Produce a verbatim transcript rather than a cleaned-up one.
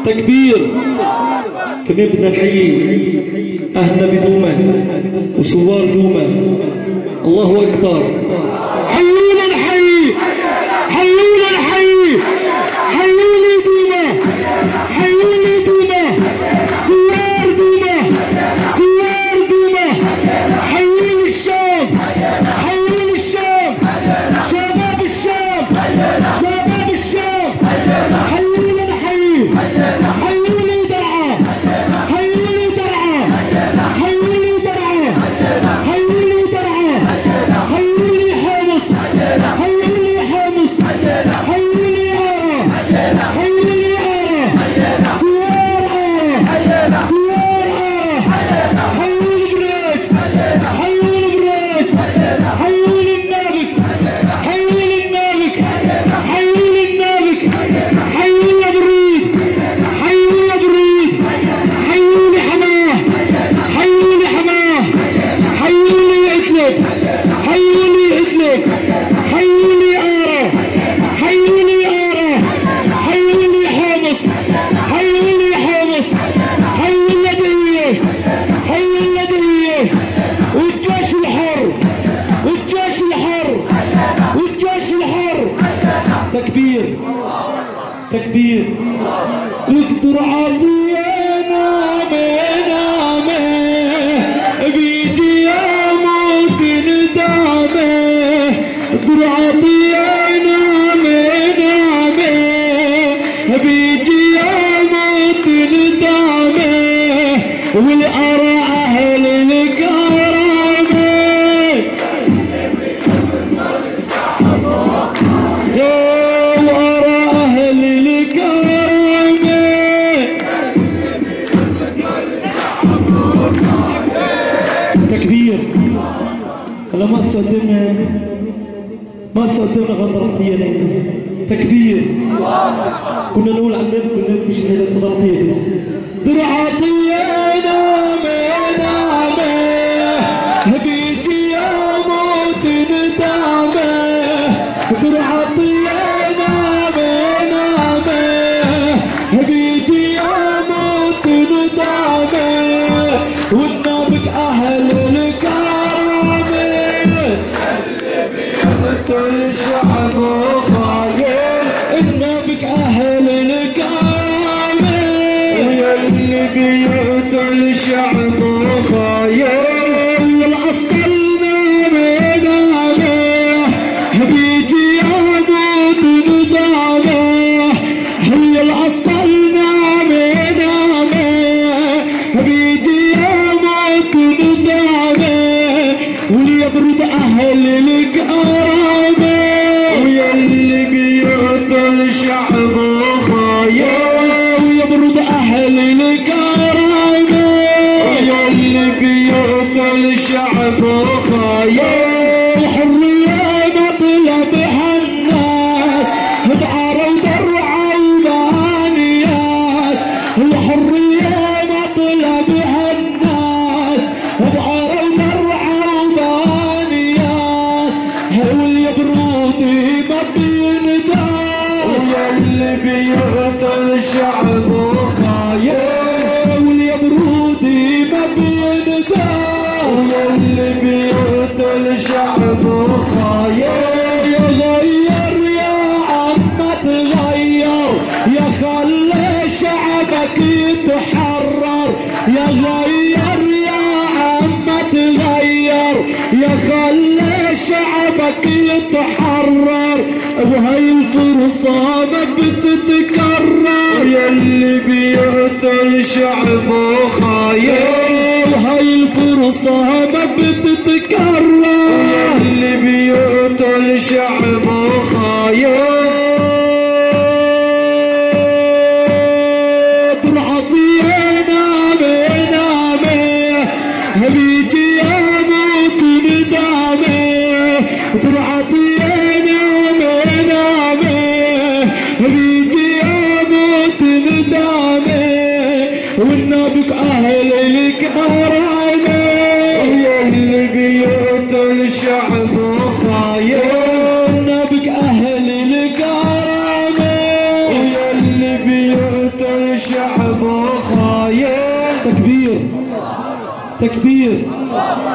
تكبير. كمان بدنا نحيي أهلنا بدومة وثوار دومة. الله أكبر. حيونا نحيي، حيونا نحيي، حيوني دومة، حيوني دومة، ثوار دومة، ثوار دومة، حيوني الشام، حيوني الشام، شباب الشام، شباب الشام، حيونا نحيي، حيوني درعا، حيوني درعا، حيوني درعا، حيوني درعا، حيوني حامص، حيوني حامص، حيوني آرة، حيوني آرة، ثوار آرة، ثوار آرة، حيوني بريج، حيوني بريج، حيوني النابك، حيوني النابك، حيوني النابك، حيوني بريد، حيوني بريد، حيوني حماه، حيوني حماه، حيوني ادلب، حيوني ادلب، حيوني آرة، حيوني آرة، حيوني حامص، حيوني حامص، حيوني دية، حيوني دية، والجيش الحر، والجيش الحر، والجيش الحر. تكبير، تكبير. واقدر عطينا من عمه بيجي يا موت ندامه. اقدر عطينا من عمه بيجي يا موت ندامه. والأرى أهل الكرامة وأرى أهل الكرامة. تكبير. هلا ما صدمنا، ما صدمنا غندرتينا. تكبير. كنا نقول عن النبي، كنا نمشي الى صدرتيه بس. درعطينا من عمه بيجي يا موت ندامه. درعطينا من عمه بيجي يا موت ندامه. والنابك اهل الكرامه اللي بيقتل شعب خاين. النابك اهل الكرامه واللي بيقتل شعب خاين. والعسكرنا من عمه بيجي يموت ندامه. هي العسكرنا من عمه بيجي يموت ندامه. وليبرد اهل الكرامه واللي بيقتل شعب خاين. ويبرد اهل الكرامه واللي بيقتل شعب خاين. وحريه مطلبها الناس بعرى ودرعا وبانياس. وحريه مطلبها الناس بعرى ودرعا وبانياس. واليبرود ما بينداس واللي بيقتل شعب خاين. واليبرود ما بينداس واللي بيقتل شعب خاين. يغير يا عم تغير، يا خلي شعبك يتحرر. يغير يا عم تغير، يا خلي شعبك يتحرر. وهي الفرصة ما بتتكرر يلي بيقتل شعب خاين. وهي الفرصة ما بتتكرر يلي بيقتل شعب خاين. درعطينا من عمه بيجي يموت ندامه. درعطينا من عمه بيجي يموت ندامه. والنابك اهل الكرامه يلي بيقتل شعب خاين. النابك اهل الكرامه يلي بيقتل الشعب خاين. تكبير تكبير.